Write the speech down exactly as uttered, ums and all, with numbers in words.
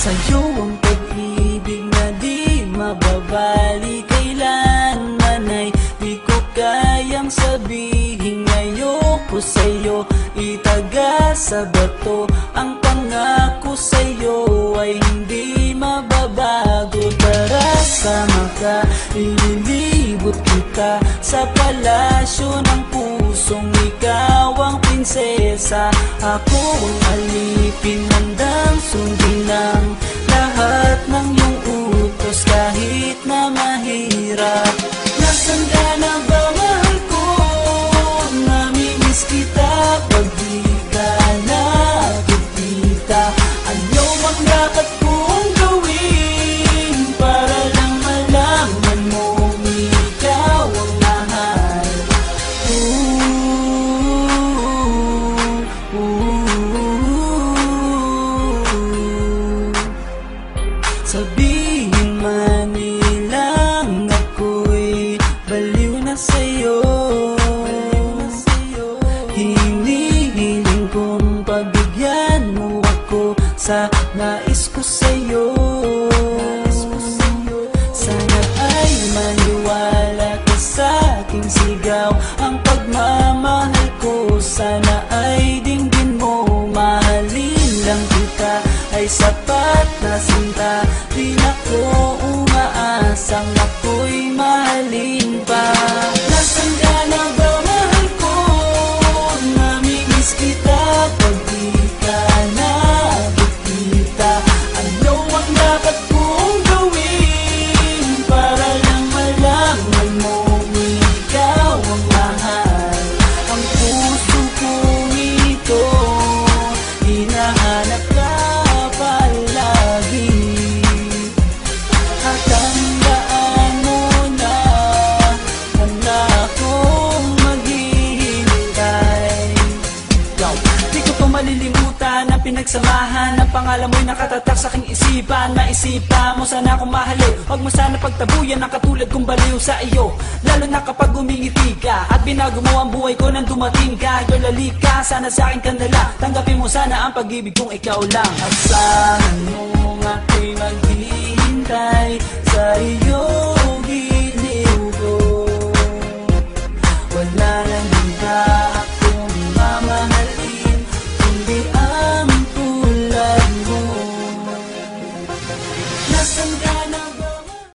Sa'yo ang pag-ibig na di mababali, kailanman ay di ko kayang sabihin. Ayoko sa'yo itaga sa bato, ang pangako sa'yo ay hindi mababago. Tara, sama ka, ililibot kita sa palasyo ng pusong ikaw ang prinsesa. Ako ang alipin, handang sundin ng lahat ng iyong utos kahit na mahirap. Nasaan ka na ba, mahal ko? Namimiss kita pag di ka nakikita. Ano ang dapat kong gawin para lang malaman mo ikaw ang mahal? Ooh, ooh. Sabihin man nilang ako'y baliw na sa'yo, hinihiling kong pabigyan mo ako sa nais ko sa'yo. Sana ay maniwala ka sa aking sigaw, ang pagmamahal ko sana ay dinggin mo. Mahalin lang kita ay sapat na sinta, di na ko umaasang ako'y mahalin pa. Nasaan ka na ba, mahal ko? Namimiss kita pag di ka nakikita. Ano ang dapat kong gawin para lang malaman mo ikaw ang mahal? Ang puso kong ito hinahanap ka palagi, at tandaan mo na handa akong maghihintay. Yo, di ko to malilimutan ang pinagsamahan, ang pangalan mo'y nakatatak sa aking isipan. Maisipan mo sana akong mahalin, huwag mo sana pagtabuyan ang katulad kong baliw sa iyo. Lalo na kapag umingiti ka at binago mo ang buhay ko nang dumating ka. Yo, lalika, sana sa akin ka na lang, tanggapin mo sana ang pag-ibig kong ikaw lang. Asahan mo ako'y maghihintay sa iyong giliw ko. Wala nang iba akong mamahalin kundi ang tulad mo. Nasaan ka